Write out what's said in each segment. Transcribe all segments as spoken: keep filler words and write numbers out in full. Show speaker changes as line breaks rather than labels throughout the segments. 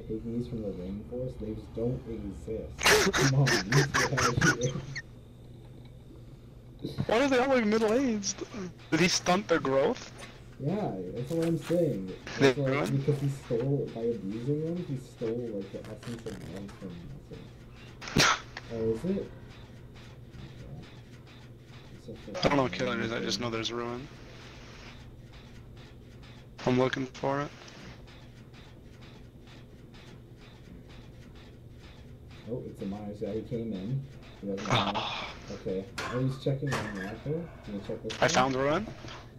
pygmies from the rainforest, they just don't exist. Come on, let's get out of here.
Why are they all like middle-aged? Did he stunt their growth?
Yeah, that's what I'm saying. That's like, because he stole, by abusing them, he stole like the essence of love from nothing. Oh, is it? Yeah.
I don't know what killer it is, I just know there's ruin. I'm looking for it.
Oh, it's a Myers. Yeah, he came in. He doesn't know. Okay. Oh, he's checking on the rifle. Can you check this
I
one?
found ruin.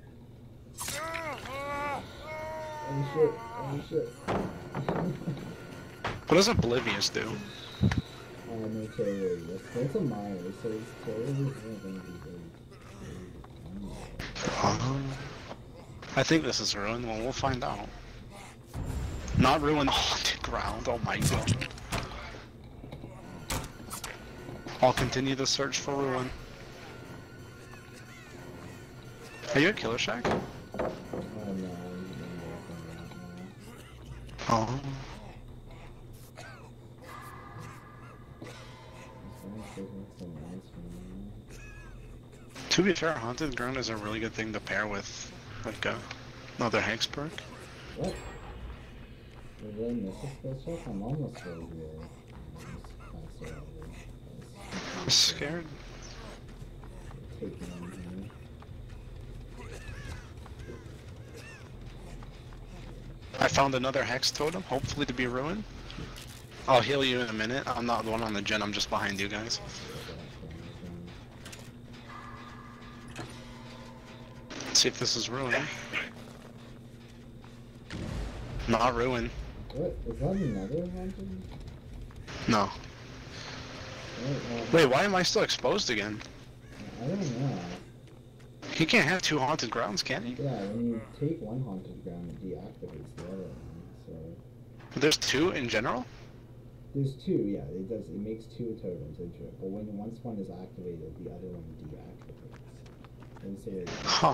Oh shit, oh shit.
What does Oblivious do?
Oh, no carrier. That's, that's a Myers, so it's totally not going to be good.
Uh, I think this is ruin. Well, we'll find out. Not ruin the haunted ground. Oh my god. I'll continue the search for ruin. Are you at Killer Shack?
Oh no.
Oh. To be fair, Haunted Ground is a really good thing to pair with, like, a, another Hex perk.
What? Did I miss a skill check? I'm almost over here.
I'm scared. I found another Hex totem, hopefully to be ruined. I'll heal you in a minute. I'm not the one on the gen, I'm just behind you guys. Let's see if this is ruin. Not ruin.
What? Is that another haunted?
No. Wait, why am I still exposed again?
I don't know.
He can't have two haunted grounds, can he?
Yeah, when you take one haunted ground, it deactivates the other one, so...
There's two in general?
There's two, yeah, it does, it makes two totems into it, but when once one is activated, the other one deactivates. And say it
Huh.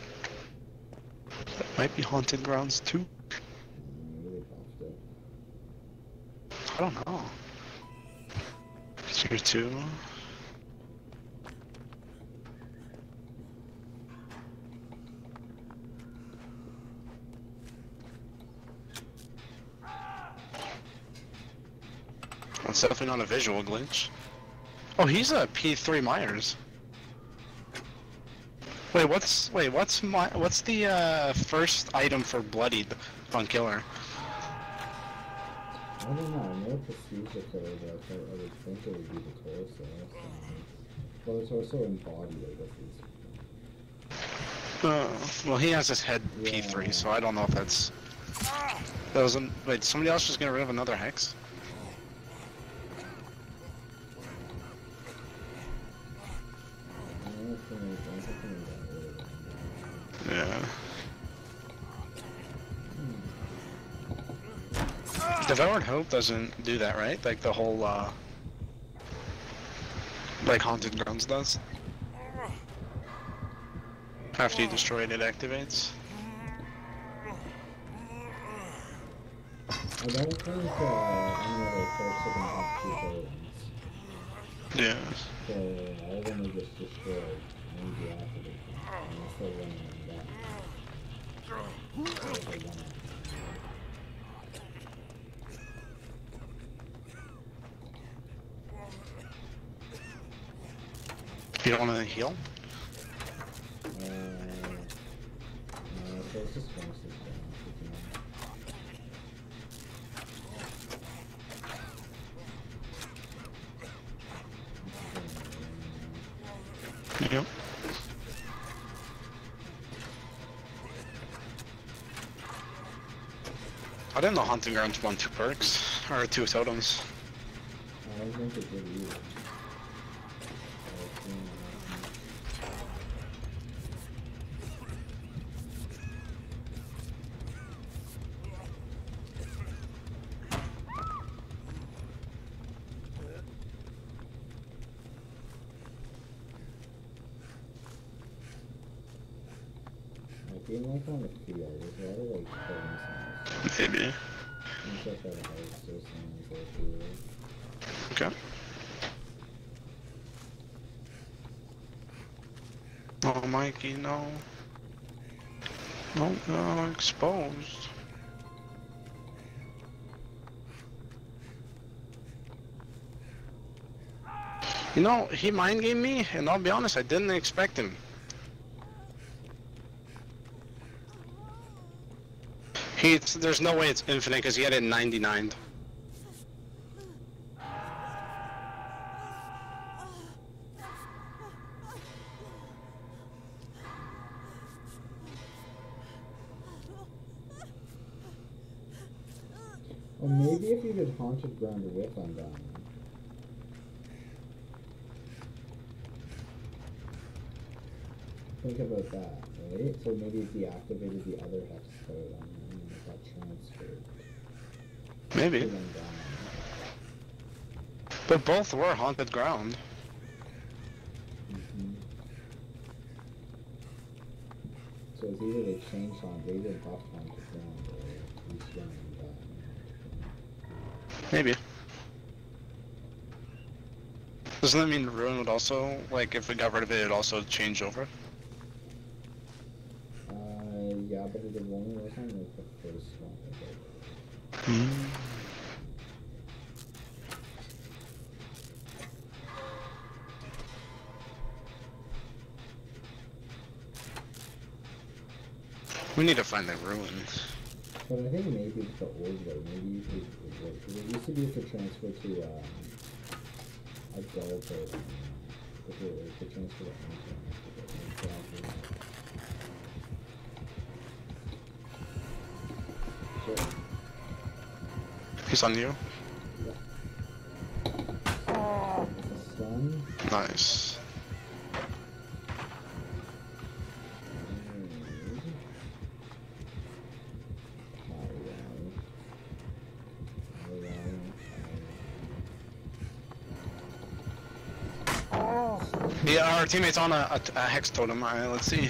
That might be haunted grounds too.
Mm, really buffed it.
I don't know. Tier two. That's definitely not a visual glitch. Oh, he's a P three Myers. Wait, what's wait, what's my what's the uh, first item for Bloodied on Killer?
I don't know, I know it's a Caesar code, but I, I would think it would be the torso. So. Well, the torso and body, I guess, is...
Uh, well, he has his head
yeah.
P three, so I don't know if that's... That wasn't... Wait, somebody else just get rid of another Hex? Yeah. Devoured Hope doesn't do that, right? Like the whole, uh... like Haunted Grounds does? After you destroy it, it activates.
I don't think uh, any other folks are gonna have two totems.
Yeah.
So all of them are just destroyed and deactivated. Unless they're running them down. Or if they run out.
You don't want to heal?
Uh, no, so let's just finish this down.
Yep. I didn't know Hunting Grounds won two perks, or two totems.
I don't think it did either. Being like on the field, is that like killing sounds?
Maybe.
I'm gonna try the house or something.
Okay. Oh, Mikey, no. No, no, exposed. You know, he mind gamed me, and I'll be honest, I didn't expect him. He, there's no way it's infinite because he had it ninety-nine.
Or maybe if you did Haunted Ground whiff on that. Think about that, right? So maybe it deactivated the other hex code on them and it got transferred.
Maybe. But both were Haunted Ground.
Mm-hmm. So it's either they changed on, they either buffed Haunted Ground or respawned that.
Maybe. Doesn't that mean Ruin would also, like, if we got rid of it, it'd also change over?
Uh, yeah, but it only was on like the first one.
Hmm. We need to find the ruins.
But I think maybe it's the old way. Maybe you could, because it used to be to transfer to um, adult or um, if it was to transfer to infant. Sure.
He's on you.
Yeah. Stun.
Nice. Yeah, our teammate's on a, a, a hex totem. Alright, let's see.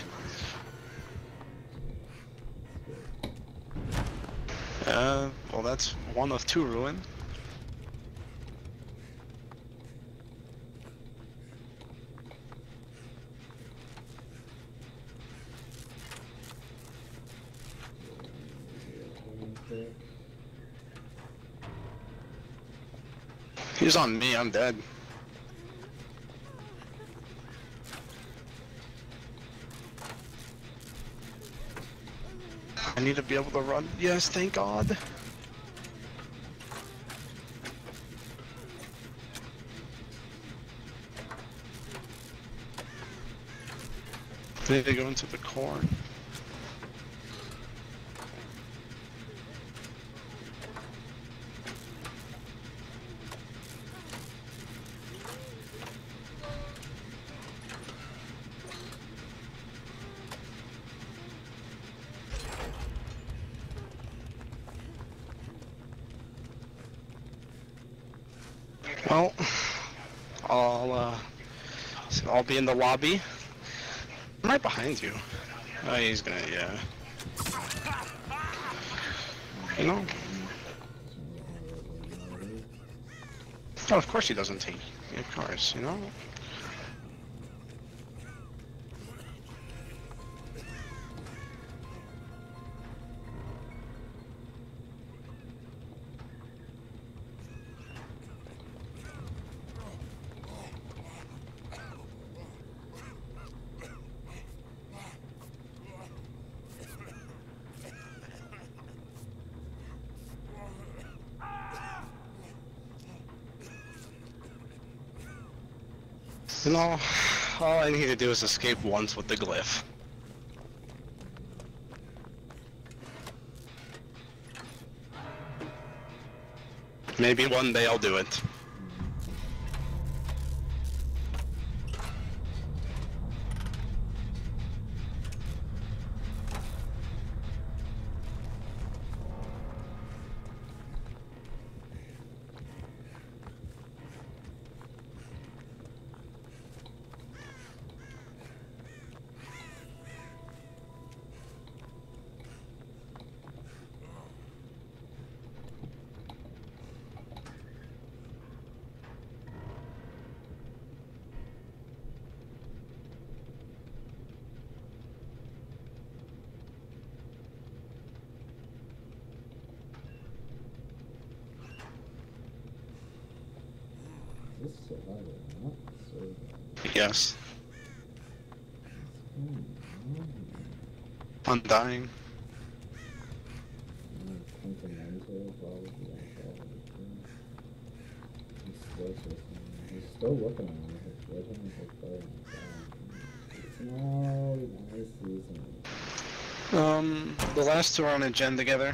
Uh, well, that's one of two ruin. He's on me, I'm dead. I need to be able to run. Yes, thank God. I need to go into the corn. Well, I'll uh, so I'll be in the lobby. I'm right behind you. Oh, he's gonna, yeah. You know? Oh, of course he doesn't take your cars, you know? You know, all I need to do is escape once with the glyph. Maybe one day I'll do it.
just survival, not survival.
Yes. I'm dying.
Continental, probably. He's still chasing. He's still looking at me. Let him go. No, nice season.
Um, the last two are on a gen together.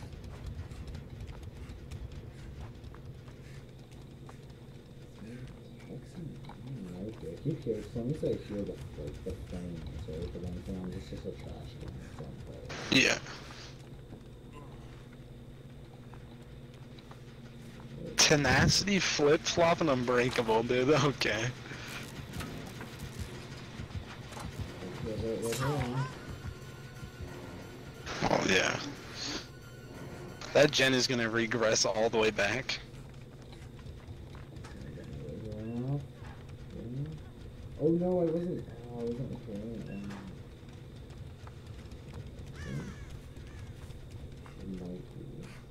Who cares? As long as I hear the, like, the flames, right? The one thing, it's just a trash can.
Yeah. Tenacity, flip flop, and unbreakable, dude. Okay. Oh yeah. That gen is gonna regress all the way back.
Oh no, I wasn't. Oh, I wasn't recording. Um, it might be.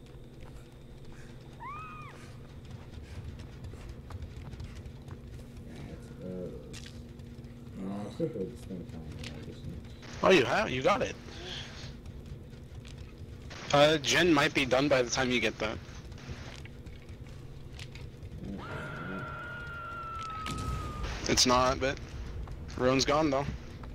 Yeah, it's those. No, I still heard this thing fine.
Oh, you have? You got it. Uh, gen might be done by the time you get that. It's not, but Ruin's gone though.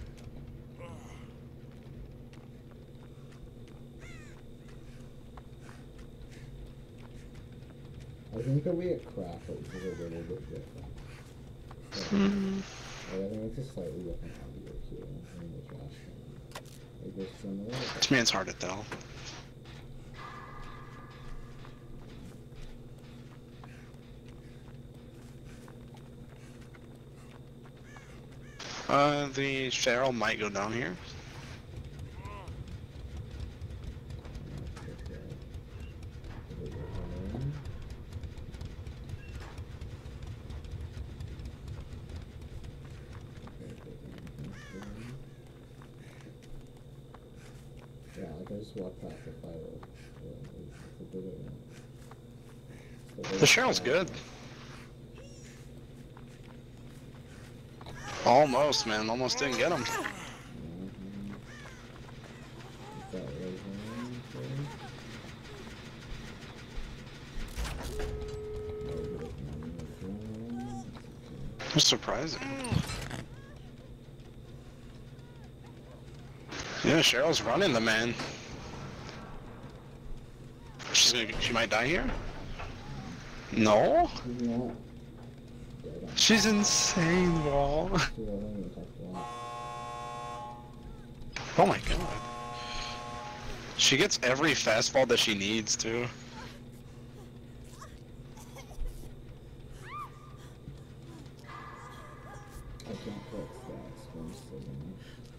I think that we at Crackles is a little bit different. So,
mm.
like, I think it's a slightly different audio too in the trash can. Like they're similar.
To me, it's hard to tell. Uh, the Cheryl might go down here.
Yeah, like I just walked past the fire.
The Cheryl's good. Almost, man. Almost didn't get him. That's surprising. Yeah, Cheryl's running the man. She's gonna. She might die here. No. She's insane, Wall. Oh my god. She gets every fastball that she needs to.
I can't collect stats from Slimming.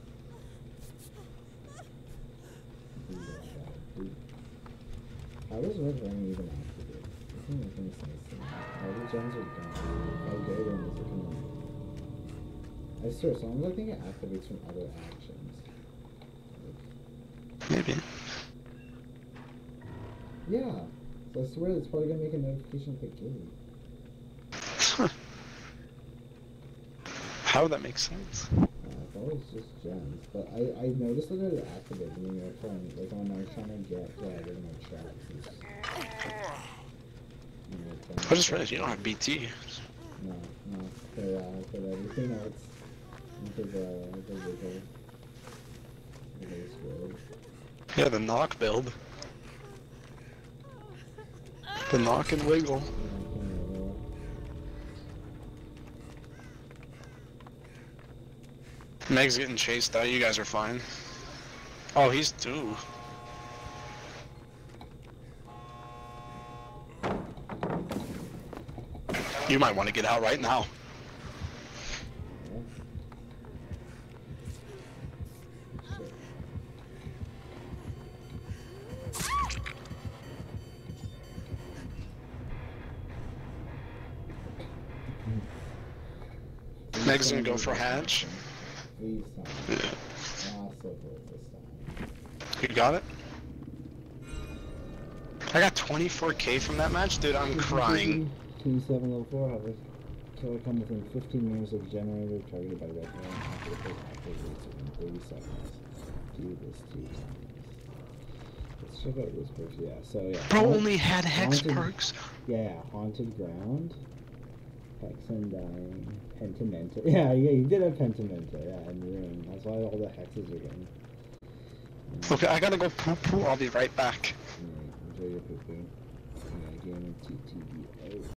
How does Red Ring even activate? This doesn't make any sense to me. All the gens are done. How good one is it gonna I swear, sometimes I think it activates from other actions. Like,
maybe.
Yeah. So I swear it's probably gonna make a notification at the gate.
How would that make sense?
Uh, I thought it was just gens, but I, I noticed that it activated when you were trying, like when I was trying to get rid of my tracks.
I just realized you don't have B T.
No, no, for, uh, for everything else. And for the, the wiggle. The base build.
Yeah, the knock build. The knock and wiggle. Meg's getting chased out, you guys are fine. Oh, he's two. You might want to get out right now. Meg's gonna go for hatch. Yeah. You got it? I got twenty-four K from that match, dude. I'm crying.
two seven oh four, Killer come within fifteen meters of the generator targeted by red line after the first activates within thirty seconds. Do this two times. Let's check out this perks. Yeah, so yeah.
Bro
haunt-
only had hex
haunted-
perks.
Yeah, haunted ground. Hex Undying. Pentimenta. Yeah, yeah, you did have Pentimenta. Yeah, and Ruin. That's why all the hexes are getting.
Okay, I gotta go poo poo. I'll be right back.
Yeah, enjoy your poo poo. Yeah, game of T T B O.